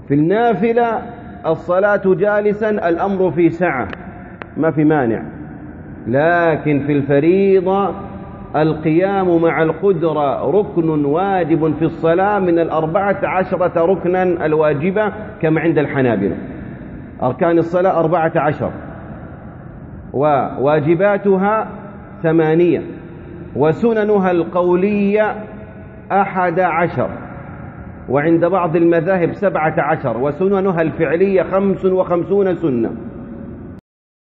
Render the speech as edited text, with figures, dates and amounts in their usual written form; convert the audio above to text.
في النافلة الصلاة جالسا الأمر في سعة ما في مانع، لكن في الفريضة القيام مع القدرة ركن واجب في الصلاة من 14 ركنا الواجبة كما عند الحنابلة. أركان الصلاة 14 وواجباتها 8 وسننها القولية 11 وعند بعض المذاهب 17 وسننها الفعلية 55 سنة.